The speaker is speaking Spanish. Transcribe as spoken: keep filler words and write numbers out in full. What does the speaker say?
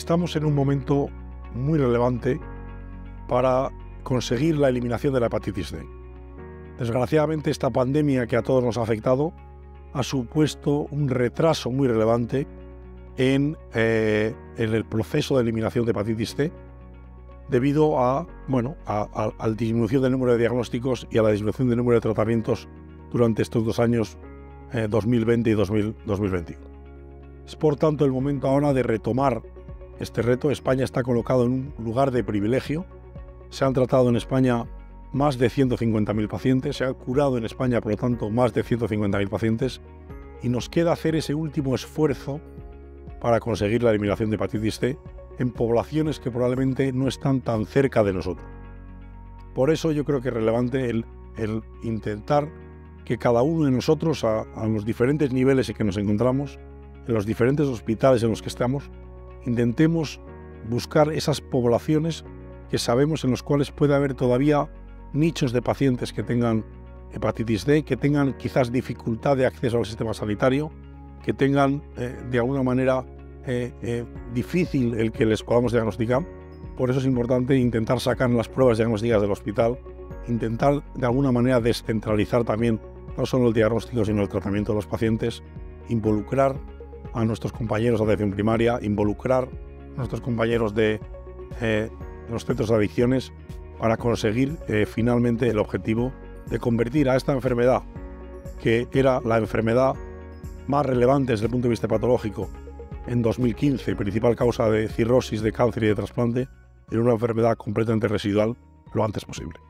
estamos en un momento muy relevante para conseguir la eliminación de la hepatitis C. Desgraciadamente, esta pandemia que a todos nos ha afectado ha supuesto un retraso muy relevante en, eh, en el proceso de eliminación de hepatitis C debido a, bueno, a, a, a la disminución del número de diagnósticos y a la disminución del número de tratamientos durante estos dos años, eh, dos mil veinte y dos mil veintiuno. Es por tanto el momento ahora de retomar este reto. España está colocado en un lugar de privilegio. Se han tratado en España más de ciento cincuenta mil pacientes, se han curado en España, por lo tanto, más de ciento cincuenta mil pacientes, y nos queda hacer ese último esfuerzo para conseguir la eliminación de hepatitis C en poblaciones que probablemente no están tan cerca de nosotros. Por eso yo creo que es relevante el, el intentar que cada uno de nosotros, a, a los diferentes niveles en que nos encontramos, en los diferentes hospitales en los que estamos, intentemos buscar esas poblaciones que sabemos en los cuales puede haber todavía nichos de pacientes que tengan hepatitis D, que tengan quizás dificultad de acceso al sistema sanitario, que tengan eh, de alguna manera eh, eh, difícil el que les podamos diagnosticar. Por eso es importante intentar sacar las pruebas diagnósticas del hospital, intentar de alguna manera descentralizar también no solo el diagnóstico sino el tratamiento de los pacientes, involucrar a nuestros compañeros de atención primaria, involucrar a nuestros compañeros de eh, los centros de adicciones para conseguir eh, finalmente el objetivo de convertir a esta enfermedad, que era la enfermedad más relevante desde el punto de vista patológico en dos mil quince, principal causa de cirrosis, de cáncer y de trasplante, en una enfermedad completamente residual lo antes posible.